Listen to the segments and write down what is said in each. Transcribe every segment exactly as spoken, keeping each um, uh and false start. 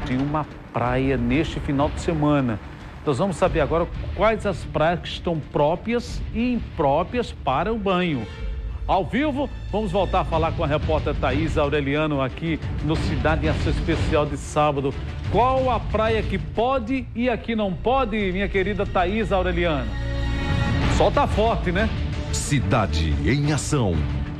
em uma praia neste final de semana. Nós vamos saber agora quais as praias que estão próprias e impróprias para o banho. Ao vivo, vamos voltar a falar com a repórter Thaís Aureliano aqui no Cidade em Ação Especial de sábado. Qual a praia que pode e a que não pode, minha querida Thaís Aureliano? Sol tá forte, né? Cidade em Ação.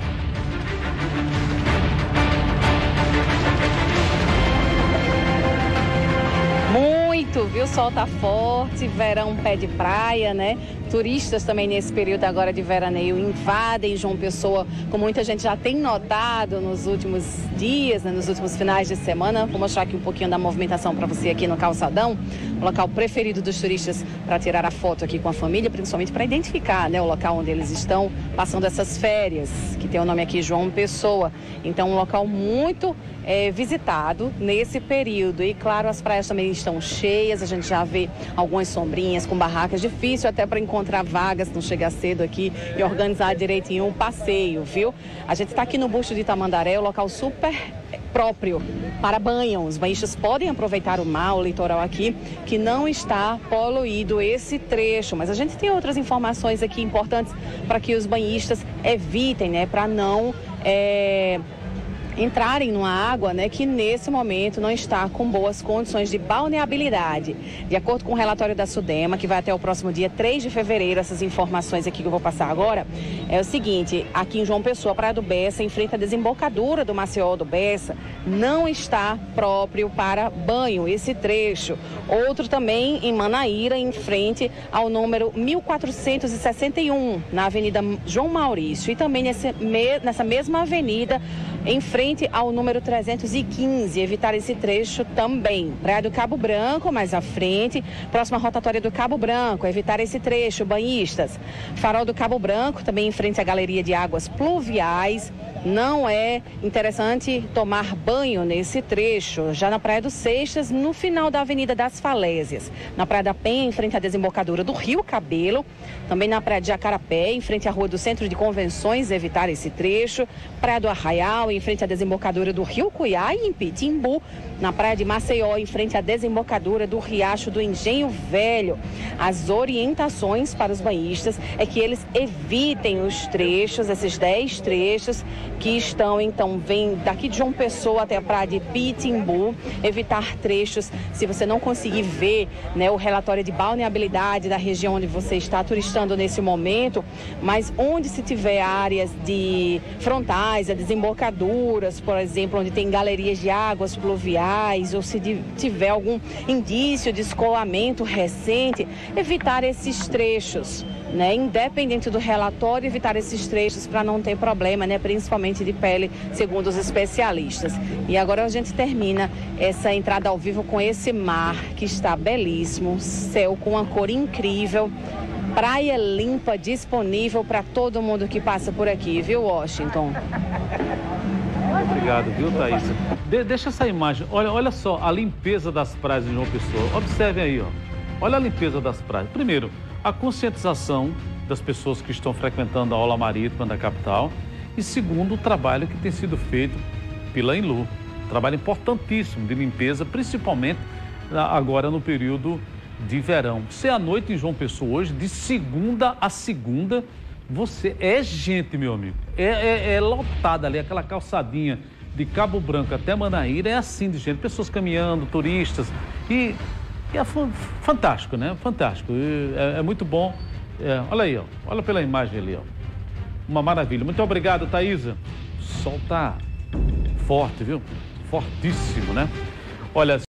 Muito, viu? O sol tá forte, verão pé de praia, né? Turistas também nesse período agora de veraneio invadem João Pessoa, como muita gente já tem notado nos últimos dias, né? Nos últimos finais de semana. Vou mostrar aqui um pouquinho da movimentação para você aqui no calçadão, o local preferido dos turistas para tirar a foto aqui com a família, principalmente para identificar, né, o local onde eles estão passando essas férias, que tem o nome aqui João Pessoa. Então, um local muito é, visitado nesse período. E claro, as praias também estão cheias, a gente já vê algumas sombrinhas com barracas, difícil até para encontrar vagas, não chegar cedo aqui e organizar direitinho um passeio, viu? A gente está aqui no Busto de Tamandaré, um local super próprio para banho. Os banhistas podem aproveitar o mar, o litoral aqui, que não está poluído esse trecho. Mas a gente tem outras informações aqui importantes para que os banhistas evitem, né, para não é, entrarem numa água, né, que nesse momento não está com boas condições de balneabilidade. De acordo com o relatório da SUDEMA, que vai até o próximo dia três de fevereiro, essas informações aqui que eu vou passar agora, é o seguinte: aqui em João Pessoa, Praia do Bessa, em frente à desembocadura do Maceió do Bessa, não está próprio para banho esse trecho. Outro também em Manaíra, em frente ao número mil quatrocentos e sessenta e um, na Avenida João Maurício, e também nesse, nessa mesma avenida, em frente ao número trezentos e quinze, evitar esse trecho também. Praia do Cabo Branco, mais à frente, próxima rotatória do Cabo Branco, evitar esse trecho, banhistas. Farol do Cabo Branco, também em frente à Galeria de Águas Pluviais. Não é interessante tomar banho nesse trecho. Já na Praia do Seixas, no final da Avenida das Falésias. Na Praia da Penha, em frente à desembocadura do Rio Cabelo. Também na Praia de Jacarapé, em frente à Rua do Centro de Convenções, evitar esse trecho. Praia do Arraial, em frente à desembocadura do Rio Cuiá, e em Pitimbu. Na Praia de Maceió, em frente à desembocadura do Riacho do Engenho Velho. As orientações para os banhistas é que eles evitem os trechos, esses dez trechos que estão, então, vem daqui de João Pessoa até a Praia de Pitimbu, evitar trechos. Se você não conseguir ver, né, o relatório de balneabilidade da região onde você está turistando nesse momento, mas onde se tiver áreas de frontais, desembocaduras, por exemplo, onde tem galerias de águas pluviais, ou se tiver algum indício de escoamento recente, evitar esses trechos, né? Independente do relatório, evitar esses trechos para não ter problema, né? Principalmente de pele, segundo os especialistas. E agora a gente termina essa entrada ao vivo com esse mar que está belíssimo, céu com uma cor incrível, praia limpa disponível para todo mundo que passa por aqui, viu, Washington? Obrigado, viu, Thaís? De deixa essa imagem. Olha, olha só a limpeza das praias de João Pessoa. Observem aí, ó. Olha a limpeza das praias. Primeiro, a conscientização das pessoas que estão frequentando a aula marítima da capital. E segundo, o trabalho que tem sido feito pela Enlu. Trabalho importantíssimo de limpeza, principalmente agora no período de verão. Você à noite em João Pessoa hoje, de segunda a segunda, você é gente, meu amigo. É, é, é lotada ali, aquela calçadinha de Cabo Branco até Manaíra, é assim de gente. Pessoas caminhando, turistas. E, e é fantástico, né? Fantástico. É, é muito bom. É, olha aí, ó. Olha pela imagem ali, ó. Uma maravilha. Muito obrigado, Thaísa. O sol tá forte, viu? Fortíssimo, né? Olha...